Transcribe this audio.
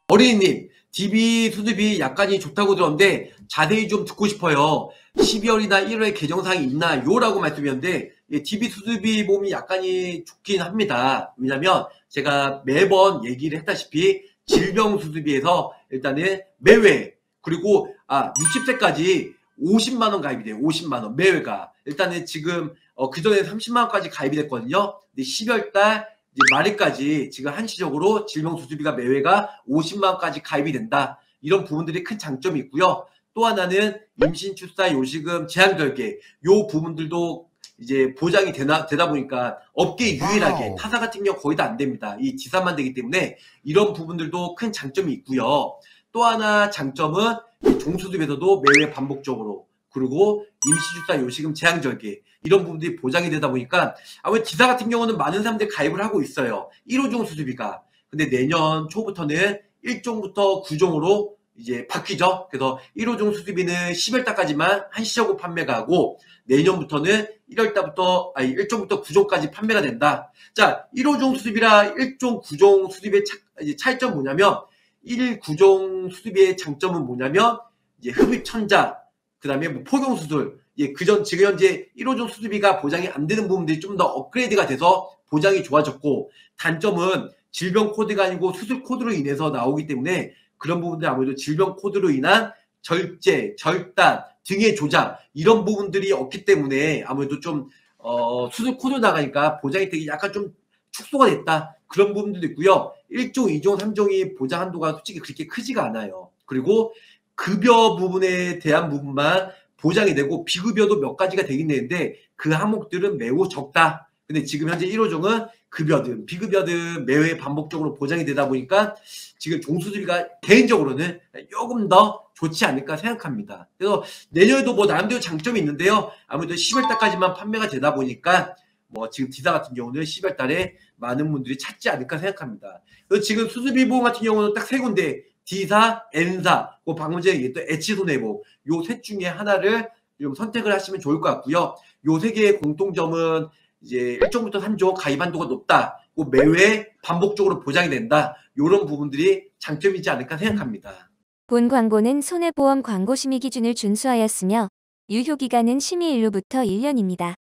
어린이님, DB 수습이 약간이 좋다고 들었는데 자세히 좀 듣고 싶어요. 12월이나 1월에 개정사항이 있나요? 라고 말씀이었는데, 예, DB 수습이 보면 약간이 좋긴 합니다. 왜냐면 제가 매번 얘기를 했다시피 질병 수습비에서 일단은 매회, 그리고 60세까지 50만 원 가입이 돼요. 50만 원 매회가. 일단은 지금 그전에 30만 원까지 가입이 됐거든요. 근데 12월 달 이제 말일까지 지금 한시적으로 질병수술비가 매회가 50만 원까지 가입이 된다. 이런 부분들이 큰 장점이 있고요. 또 하나는 임신, 출산, 요식금, 제한결계 요 부분들도 이제 보장이 되다 보니까 업계 유일하게 타사 같은 경우 거의 다 안 됩니다. 이 지사만 되기 때문에 이런 부분들도 큰 장점이 있고요. 또 하나 장점은 종수습에서도 매회 반복적으로, 그리고 임시출산 요식금 제한절개 이런 부분들이 보장이 되다 보니까 아무래도 기사 같은 경우는 많은 사람들이 가입을 하고 있어요. 1호종 수습비가. 근데 내년 초부터는 1종부터 9종으로 이제 바뀌죠. 그래서 1호종 수습비는 10월 달까지만 한시적으로 판매가 하고, 내년부터는 1월 달부터 1종부터 9종까지 판매가 된다. 자, 1호종 수습이라 1종 9종 수습의 차이점 뭐냐면, 1, 9종 수습의 장점은 뭐냐면 이제 흡입 천자, 그 다음에 뭐 포경수술, 예, 지금 현재 1호종 수술비가 보장이 안 되는 부분들이 좀 더 업그레이드가 돼서 보장이 좋아졌고, 단점은 질병 코드가 아니고 수술 코드로 인해서 나오기 때문에 그런 부분들 아무래도 질병 코드로 인한 절제, 절단, 등의 조작 이런 부분들이 없기 때문에 아무래도 좀 수술 코드 나가니까 보장이 되게 약간 좀 축소가 됐다. 그런 부분들도 있고요. 1종, 2종, 3종이 보장 한도가 솔직히 그렇게 크지가 않아요. 그리고 급여 부분에 대한 부분만 보장이 되고 비급여도 몇 가지가 되긴 되는데 그 항목들은 매우 적다. 근데 지금 현재 1호종은 급여든 비급여든 매회 반복적으로 보장이 되다 보니까 지금 종수술비가 개인적으로는 조금 더 좋지 않을까 생각합니다. 그래서 내년에도 뭐 나름대로 장점이 있는데요. 아무래도 10월 달까지만 판매가 되다 보니까 뭐 지금 디사 같은 경우는 10월 달에 많은 분들이 찾지 않을까 생각합니다. 그래서 지금 수술비 보험 같은 경우는 딱 세 군데, D사, N사, 그 방금 전에 얘기했던 H손해보험 요 셋 중에 하나를 좀 선택을 하시면 좋을 것 같고요. 요 세 개의 공통점은 이제 1종부터 3종 가입 한도가 높다. 매회 반복적으로 보장이 된다. 이런 부분들이 장점이지 않을까 생각합니다. 본 광고는 손해보험 광고 심의 기준을 준수하였으며 유효기간은 심의일로부터 1년입니다.